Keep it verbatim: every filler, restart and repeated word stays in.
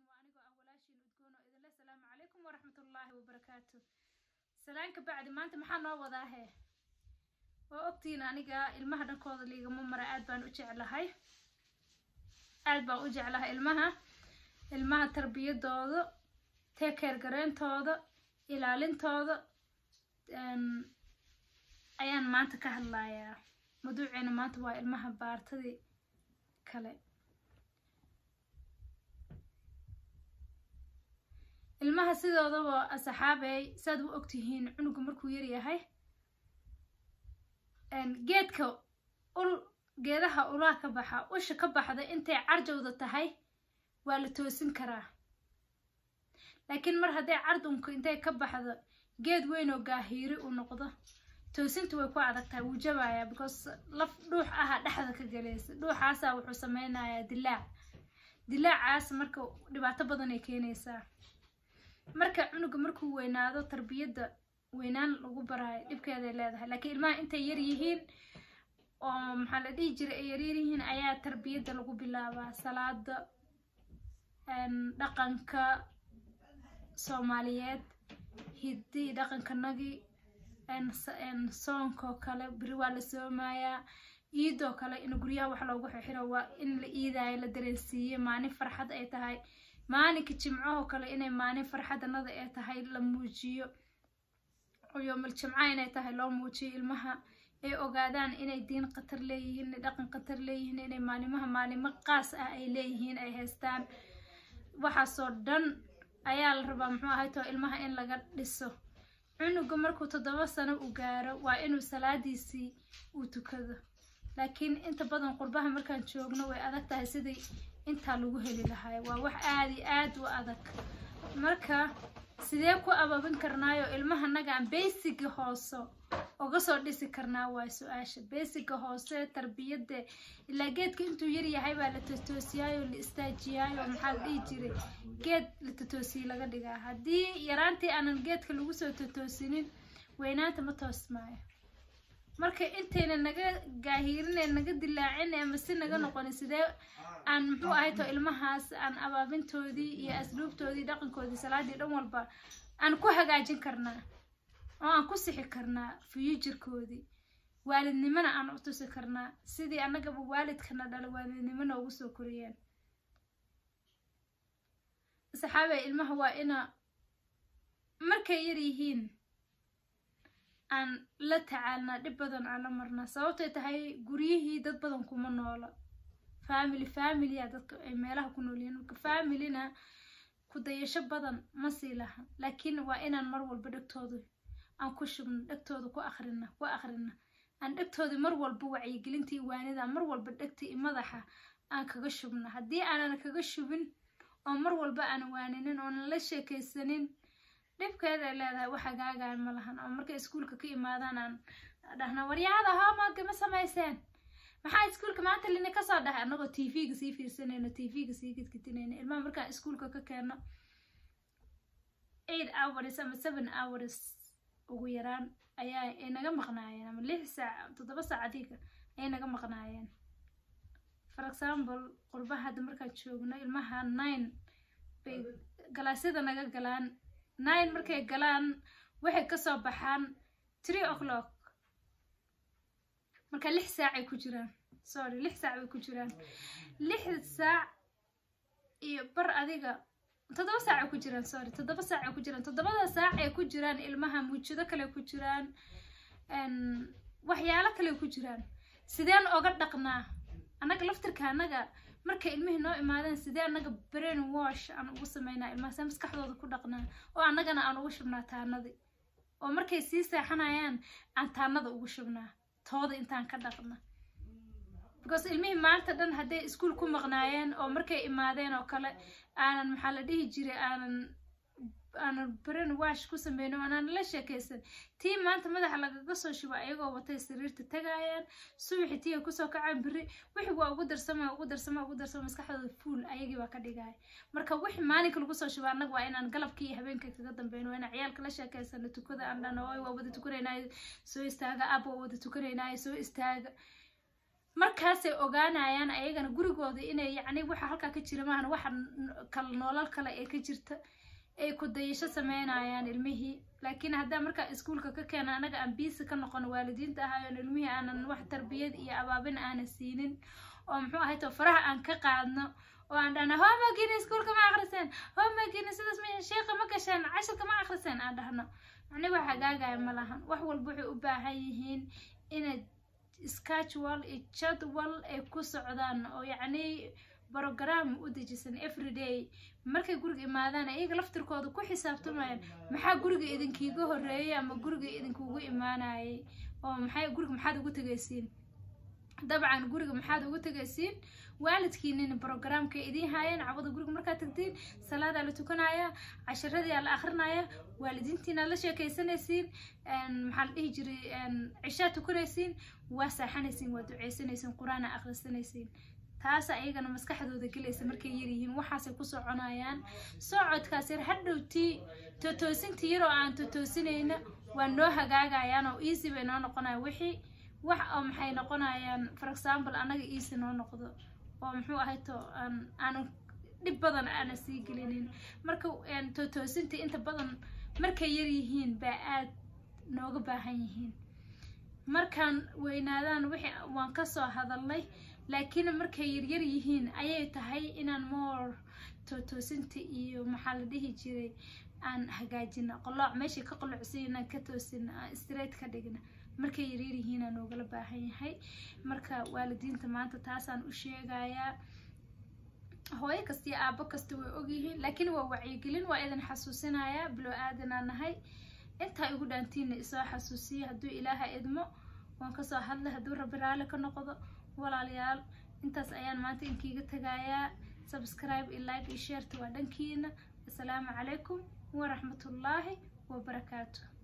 وأنيقو أولاشين ودقونو إذن الله السلام عليكم ورحمة الله وبركاته. سلامك بعد ما أنت محانا وضاهي وأكتين أنيقا إلمها دنكوض اللي ممرا آد بان أجعلهاي آد بان أجعلها إلمها إلمها تربية دوضو تيكير قرين توضو إلالين توضو أيان ما أنت كهلايا مدوعين ما أنت waa ilmaha baartadii kale ilmaha sidoodaba asxaabay saad u ogtihiin cunugu markuu yar yahay een geedka ul geedaha ulaa ka baxa usha ka baxda intay carjowda tahay waa la toosin karaa laakiin mar haday cardunku intay ka baxdo geed weyn oo gaahiiri u noqdo toosintu way ku adag tahay wuu jabaaya because laf dhuux ah dhaxda ka galaysa dhuuxaas wuxuu sameeynayaa dilaac dilaacaas marka dhibaato badan ay keenaysaa marka cunuga markuu weynaado tarbiyada weynaan lagu baraay dibkeeda leedahay laakiin ilmaha intay yar yihiin oo maxaa la dhigi jiray yar yihiin ayaa tarbiyada lagu bilaabaa salaada een dhaqanka Soomaaliyeed hidii dhaqanka nagi en en sonko kale bari waa la soomaaya iido kale in guriyaha wax loogu xiro waa in la iidaay la dareensiyo maalin farxad ay tahay maalinka jimcaha kale inay maalin farxadanada ay tahay la muujiyo oo yoomal jimcaha inay tahay loo muujiyo ilmaha ay ogaadaan inay diin qatar leeyihiin dhaqan qatar leeyihiin inay maalimaha maalimo qaas ah ay leeyihiin ay haystaan waxa soo dhan ayaa la rabaa muxuu ahay to ilmaha in laga dhiso cunuga markuu toddoba sano u gaaro waa inuu salaadiisi uu tukado laakiin inta badan qurbaha markaan joogno way adag tahay sidii inta lagu heli lahaa waa wax aad iyo aad u adag marka sidee ku abaabin karnaayo ilmaha naga aan basic hooso uga soo dhisi karnaa waa su'aasha basic hoose tarbiyada ilaa geedka intuu yar yahay baa la toosiyaayo la istaajiyaayo maxaa la dhigi jiray geed la toosiyo laga dhigaa hadii yaraantii aanan geedka lagu soo toosinin weynaanta ma toosmaayo marka intayna naga gaahirinay naga dilaacin ama si naga noqon sidee aan muxuu ahay to ilmahaas aan abaabintoodii iyo asluubtoodii dhaqankoodii salaadii dhan walba aan ku hagaajin karnaa oo aan ku sixi karnaa future-koodii waalidnimana aan u tusi karnaa sidii anaga waalidkana dhalay waalidnimana ugu soo koriyeen saxaabay ilmaha waa ina markay yar yihiin aan la tacaalna dib badan aan la marna sababtay tahay guriyihii dad badan kuma noola family family ya dadka ay meelaha ku nool yihiin family-na ku dayasho badan ma sii laha laakiin waa inaan mar walba dhagtoodo aan ku shubno dhagtooda ku akhrina ku akhrina aan dhagtooda mar walba wacyi gelintii waanida mar walba dhagtii madaxa aan kaga shubno hadii aanan kaga shubin oo mar walba aan waaninin oo la sheekaysanin dhibkeeda leedahay waxa gaagaan ma lahan oo markay iskuulka ka imaadaan aan dhahna waryaada homework ma samayseen maxaa iskuulka maanta lina ka soo dhahay anagoo T V-ga sii fiirsanayno T V-ga sii gidgidinayno ilmaha marka iskuulka ka keeno eight hours ama seven hours ugu yaraan ayaa ay naga maqnaayeen ama lix saac toddoba saacadiga ay naga maqnaayeen for example qurbaha hadda markaan joogno ilmaha nine bay galaasida naga galaan nine markay galaan waxay ka soo baxaan three o'clock marka lix saac ay ku jiraan sorry lix saac ay ku jiraan lix saac iyo bar adiga toddoba saac ay ku jiraan sorry toddoba saac ay ku jiraan toddobada saac ay ku jiraan ilmaha muujido kale ku jiraan een waxyaalo kale ku jiraan sideen oga dhaqnaa anaga laftirka anaga marka ilmihii noo imaadeen sidee anaga brain wash aan ugu sameynaa ilmaha maskaxdooda ku dhaqnaa oo anagana aan ugu shubnaa taanadii oo markay sii seexanayaan aan taanada ugu shubnaa tooda intaan ka dhaqna because ilmihii maanta dhan haday iskuul ku maqnaayeen oo markay imaadeen oo kale aanan maxaa la dhihi jiray aanan aanan brain wash ku sameeyno aanan la sheekaysan tii maanta madaxa lagaga soo shuba ayagoo watay sariirta tagayaan subaxii tii ku soo kacaan biri wixii waa ugu darsamay ugu darsamay ugu darsamay maskaxdooda full ayagii waa ka dhigay marka wixii maalinka lagu soo shuba anaga waa inaan galabkii habeenkii kaga dambeeyno inaan ciyaalka la sheekaysan tukada aan dhano waa wada tukanayna soo istaaga abo wada tukanayna soo istaaga markaasay ogaanayaan ayagana gurigooda inay yacni waxa halkaa ka jira maahan waxa kala noolal kale ee ka jirta ay ku dayasho sameynayaan ilmihii laakiin haddaa markaa iskuulka ka keena anaga aan biisi ka noqon waalidiinta ahaayeen ilmihii aanan wax tarbiyad iyo abaabin aanan siinin oo muxuu ahay to faraha aan ka qaadno oo aan dhahno homeworkina iskuulka ma akhriseen homeworkina sidaas ma sheekha ma gasheen cashirka ma akhriseen aan dhahno macni wax hagaagaya ma lahan wax walba waxay u baahan yihiin inay schedule iyo jadwal ay ku socdaan oo yacni program u dejisan everyday markay guriga imaadaan ayaga laftirkooda ku xisaabtamayaan maxaa guriga idinkiiga horeeyay ama guriga idinkuugu imaanayay oo maxay guriga maxaad ugu tagaysiin dabcan guriga maxaad ugu tagaysiin waalidkiina programka idin haayeen cabada guriga markaa tagtiin salaada la tukanaya casharadii la akhrinaya waalidiintiina la sheekaysanaysiin een maxaa la dhihi jiray een cishaa tukanaysiin waa saaxanaysiin waa duceysanaysiin quraana akhrisanaysiin taas ayagana maskaxdooda galaysa markay yar yihiin waxaasay ku soconayaan socodkaas yar hadhowtii totoosintii yar oo aan totoosinayna waa noo hagaagayaan oo easy bay noo noqonayaan wixii wax oo maxay noqonayaan for example anaga easy noo noqdo oo muxuu ahay to aan aan dhib badan aan sii gelinin marka aan totoosinta inta badan markay yar yihiin baa aad nooga baahan yihiin markaan weynaadaan wixii waan ka soo hadalnay laakiin markay yar yar yihiin ayay tahay inaan more totoosinta iyo maxaa la dhihi jiray aan hagaajino qolooc meeshii ka qolocsiina ka toosina straight ka dhigna markay yar yar yihiin aan ogala baahan yahay marka waalidiinta maanta taasaan u sheegayaa hooyo kasta iyo aabbo kasta way ogyihiin laakiin waa wacyigelin waa idin xasuusinayaa bilo aadanaa nahay intaa igu dhaantiina isoo xasuusiya hadduu ilaaha idmo waan kasoo hadlay hadduu rabbi raali ka noqdo walaalayaal intaas ayaan maanta inkiiga tagayaa subscribe iyo like iyo share waa dhankiina assalaamu calaykum waraxmatullaahi wabarakaatuh